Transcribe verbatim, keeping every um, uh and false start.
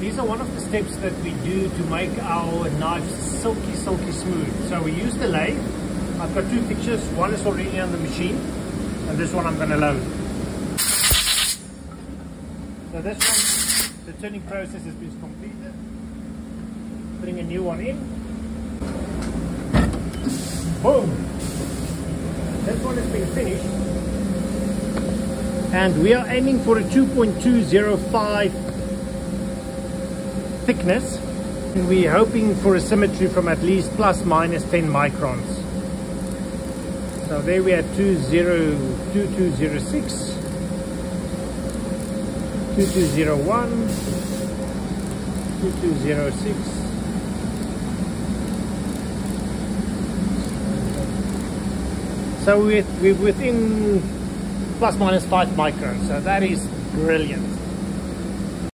These are one of the steps that we do to make our knives silky, silky smooth. So we use the lathe. I've got two fixtures. One is already on the machine, and this one I'm going to load. So this one, the turning process has been completed. Putting a new one in. Boom! This one has been finished. And we are aiming for a two point two zero five thickness. And we're hoping for a symmetry from at least plus minus ten microns. So there we are, two zero two two zero six, two two zero one, two two zero six. So we're, we're within plus minus five microns, so that is brilliant.